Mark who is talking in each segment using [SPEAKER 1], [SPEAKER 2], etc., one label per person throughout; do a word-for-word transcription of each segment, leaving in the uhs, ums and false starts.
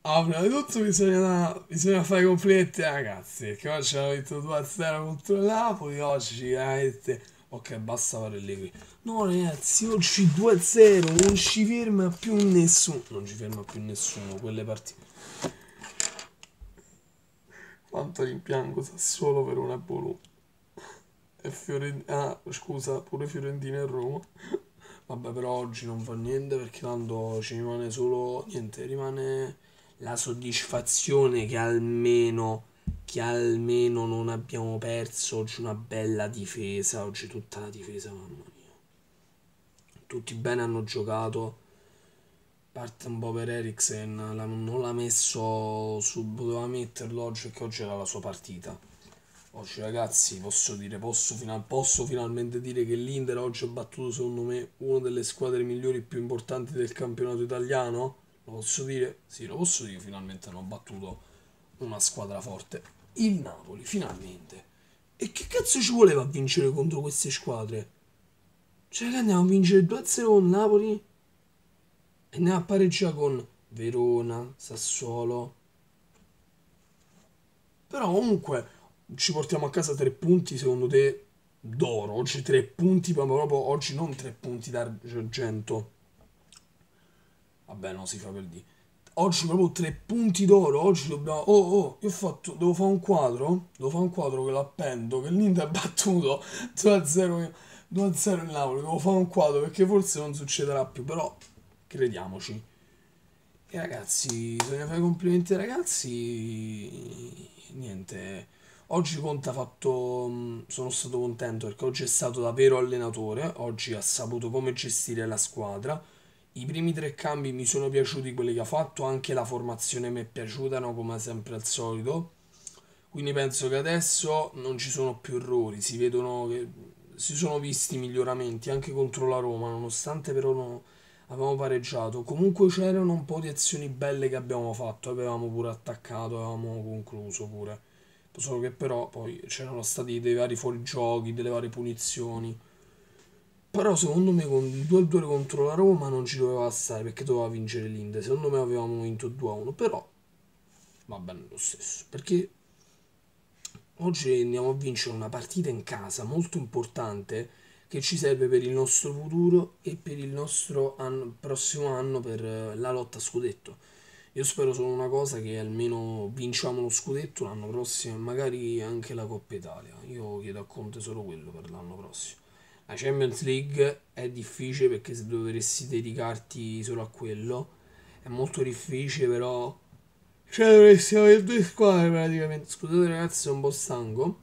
[SPEAKER 1] Ah, prima di tutto bisogna, bisogna fare i complimenti ai ragazzi, perché oggi hanno vinto due a zero contro il Napoli, oggi veramente... Ok, basta fare le qui. No ragazzi, oggi due a zero, non ci ferma più nessuno. Non ci ferma più nessuno, quelle partite. Quanto rimpiango Sassuolo per una Bologna. E Fiorentina... Ah, scusa, pure Fiorentina e Roma. Vabbè, però oggi non fa niente perché tanto ci rimane solo... Niente, rimane la soddisfazione che almeno... Che almeno non abbiamo perso oggi una bella difesa. Oggi tutta la difesa, mamma mia. Tutti bene hanno giocato. Parte un po' per Eriksen, la- non l'ha messo su, poteva metterlo oggi perché oggi era la sua partita. Oggi ragazzi posso dire, posso, final- posso finalmente dire che l'Inter oggi ha battuto secondo me una delle squadre migliori e più importanti del campionato italiano? Lo posso dire? Sì, lo posso dire, finalmente hanno battuto una squadra forte. Il Napoli, finalmente. E che cazzo ci voleva a vincere contro queste squadre? Cioè che andiamo a vincere due a zero con Napoli e andiamo a pareggiare con Verona, Sassuolo. Però comunque ci portiamo a casa tre punti, secondo te, d'oro. Oggi tre punti, ma proprio oggi non tre punti d'argento. Vabbè, no, si fa per dire. Oggi proprio tre punti d'oro. Oggi dobbiamo... Oh, oh, io ho fatto... Devo fare un quadro. Devo fare un quadro che l'appendo, che l'Inter ha battuto due a zero, due a zero in Napoli. Devo fare un quadro perché forse non succederà più, però crediamoci. E ragazzi, bisogna fare i complimenti ai ragazzi. Niente, oggi Conte ha fatto. mh, Sono stato contento perché oggi è stato davvero allenatore. Oggi ha saputo come gestire la squadra. I primi tre cambi mi sono piaciuti quelli che ha fatto, anche la formazione mi è piaciuta, no? Come sempre al solito. Quindi penso che adesso non ci sono più errori, si vedono che si sono visti miglioramenti anche contro la Roma, nonostante però no, avevamo pareggiato. Comunque c'erano un po' di azioni belle che abbiamo fatto, avevamo pure attaccato, avevamo concluso pure. Solo che però poi c'erano stati dei vari fuorigiochi, delle varie punizioni. Però secondo me con il due a due contro la Roma non ci doveva stare perché doveva vincere l'Inter. Secondo me avevamo vinto due a uno, però va bene lo stesso. Perché oggi andiamo a vincere una partita in casa molto importante che ci serve per il nostro futuro e per il nostro anno- prossimo anno per eh, la lotta a scudetto. Io spero solo una cosa, che almeno vinciamo lo scudetto l'anno prossimo e magari anche la Coppa Italia. Io chiedo a Conte solo quello per l'anno prossimo. La Champions League è difficile perché se dovresti dedicarti solo a quello è molto difficile, però cioè dovresti avere due squadre praticamente. Scusate ragazzi, sono un po' stanco.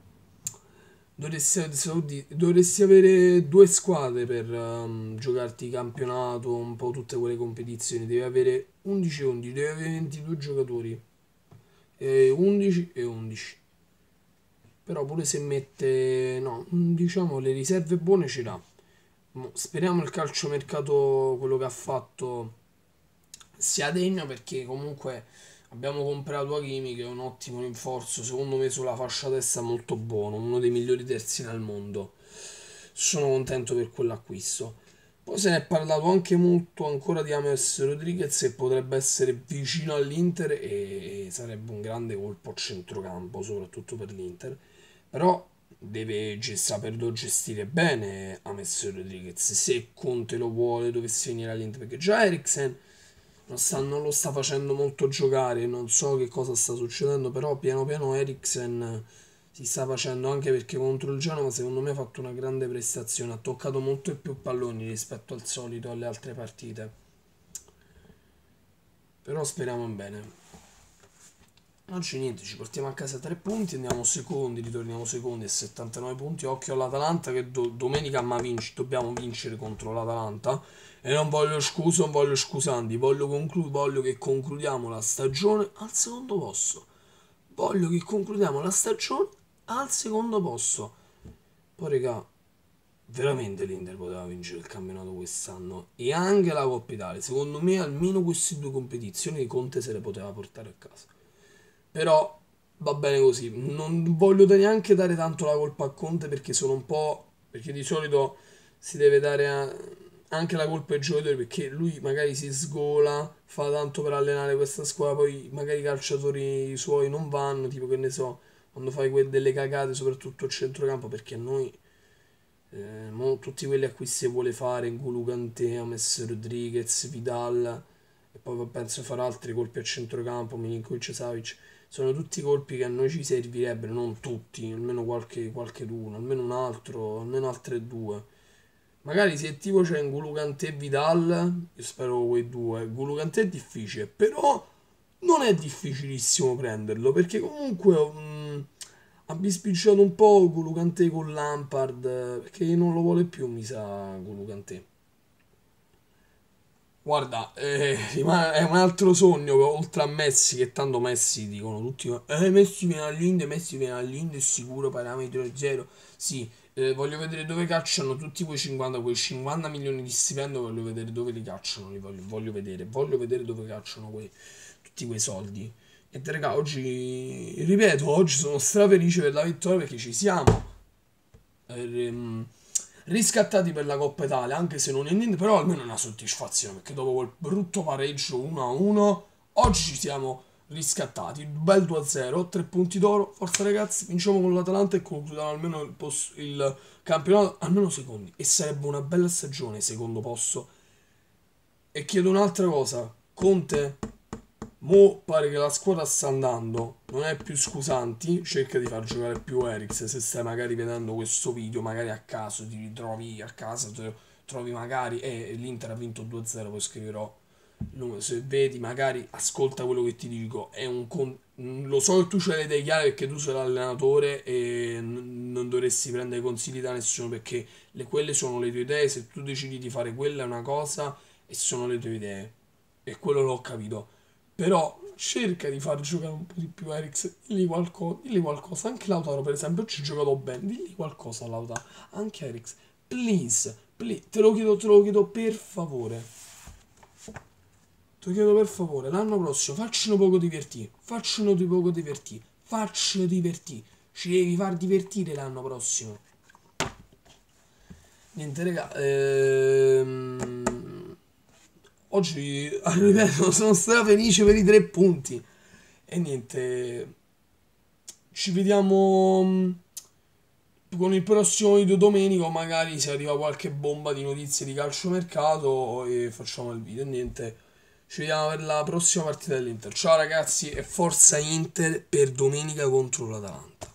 [SPEAKER 1] Dovresti, dovresti avere due squadre per ehm, giocarti campionato, un po' tutte quelle competizioni. Devi avere undici e undici, devi avere ventidue giocatori. E undici e undici. Però pure se mette, no, diciamo le riserve buone ce l'ha. Mo, speriamo il calciomercato, quello che ha fatto, sia degno perché comunque abbiamo comprato Hakimi che è un ottimo rinforzo, secondo me sulla fascia destra molto buono, uno dei migliori terzi nel mondo. Sono contento per quell'acquisto. Poi se ne è parlato anche molto ancora di James Rodriguez che potrebbe essere vicino all'Inter e sarebbe un grande colpo a centrocampo, soprattutto per l'Inter. Però deve ge- saperlo gestire bene James Rodriguez. Se Conte lo vuole, dovesse venire all'Inter, perché già Eriksen non, sta- non lo sta facendo molto giocare, non so che cosa sta succedendo, però piano piano Eriksen si sta facendo, anche perché contro il Genoa secondo me ha fatto una grande prestazione, ha toccato molto più palloni rispetto al solito alle altre partite. Però speriamo in bene. Oggi niente, ci portiamo a casa tre punti, andiamo secondi, ritorniamo secondi a settantanove punti. Occhio all'Atalanta che do- domenica ma vinci, dobbiamo vincere contro l'Atalanta. E non voglio scuse, non voglio scusanti, voglio, conclu- voglio che concludiamo la stagione al secondo posto. Voglio che concludiamo la stagione al secondo posto. Poi, raga, veramente l'Inter poteva vincere il campionato quest'anno e anche la Coppa Italia. Secondo me, almeno queste due competizioni Conte se le poteva portare a casa. Però va bene così. Non voglio neanche dare tanto la colpa a Conte perché sono un po'. Perché di solito si deve dare a- anche la colpa è giocatore, perché lui magari si sgola, fa tanto per allenare questa squadra, poi magari i calciatori suoi non vanno, tipo che ne so, quando fai que- delle cagate, soprattutto a centrocampo, perché a noi eh, mo tutti quelli acquisti che vuole fare, N'Golo Kanté, James Rodriguez, Vidal, e poi penso farà altri colpi a centrocampo, Milinkovic, Savic, sono tutti colpi che a noi ci servirebbero, non tutti, almeno qualche, qualche uno, almeno un altro, almeno altre due. Magari se tipo c'è N'Golo Kanté e Vidal, io spero quei due, N'Golo Kanté è difficile, però non è difficilissimo prenderlo, perché comunque mh, ha bispicciato un po' N'Golo Kanté con Lampard, eh, perché non lo vuole più, mi sa, N'Golo Kanté. Guarda, eh, rimane- è un altro sogno che oltre a Messi, che tanto Messi dicono tutti, eh, Messi viene all'Inter, Messi viene all'Inter, è sicuro, parametro zero. Sì, eh, voglio vedere dove cacciano tutti quei cinquanta, quei cinquanta milioni di stipendio, voglio vedere dove li cacciano, li voglio, voglio vedere, voglio vedere dove cacciano quei, tutti quei soldi. E raga, oggi, ripeto, oggi sono strafelice per la vittoria perché ci siamo. Ehm, riscattati per la Coppa Italia, anche se non è niente, però almeno è una soddisfazione, perché dopo quel brutto pareggio uno a uno, oggi ci siamo riscattati, bel due a zero, tre punti d'oro, forza ragazzi, vinciamo con l'Atalanta e concludiamo almeno il, posto, il campionato, almeno secondi, e sarebbe una bella stagione, secondo posto. E chiedo un'altra cosa, Conte, mo pare che la squadra sta andando, non è più Scusanti, cerca di far giocare più Eriks, se stai magari vedendo questo video, magari a caso ti ritrovi a casa, te- trovi magari, e eh, l'Inter ha vinto due a zero, poi scriverò, no, se vedi magari ascolta quello che ti dico, è un con- lo so che tu ce le idee chiare perché tu sei l'allenatore e n- non dovresti prendere consigli da nessuno perché le- quelle sono le tue idee, se tu decidi di fare quella è una cosa e sono le tue idee, e quello l'ho capito. Però cerca di far giocare un po' di più Eriks, digli, qualco- digli qualcosa. Anche Lautaro, per esempio, ci ha giocato bene. Digli qualcosa a Lautaro. Anche Eriks. Please, please, te lo chiedo, te lo chiedo per favore. Te lo chiedo per favore. L'anno prossimo faccino poco divertire. Faccino di poco divertire. Faccino divertire. Ci devi far divertire l'anno prossimo. Niente, raga. Ehm... Oggi, ripeto, sono strafelice per i tre punti. E niente, ci vediamo mm, con il prossimo video domenica, o magari se arriva qualche bomba di notizie di calciomercato e facciamo il video. E niente, ci vediamo per la prossima partita dell'Inter. Ciao ragazzi e forza Inter per domenica contro l'Atalanta.